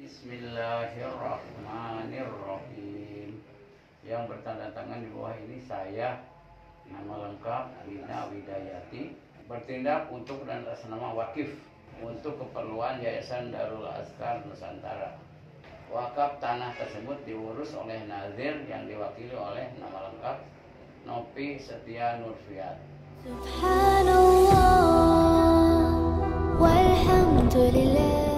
Bismillahirrahmanirrahim. Yang bertanda tangan di bawah ini saya, nama lengkap Rina Widayati, bertindak untuk dan atas nama wakif untuk keperluan Yayasan Darul Azkar Nusantara. Wakaf tanah tersebut diurus oleh nazir yang diwakili oleh nama lengkap Nopi Setia Nurfiat. Subhanallah walhamdulillah.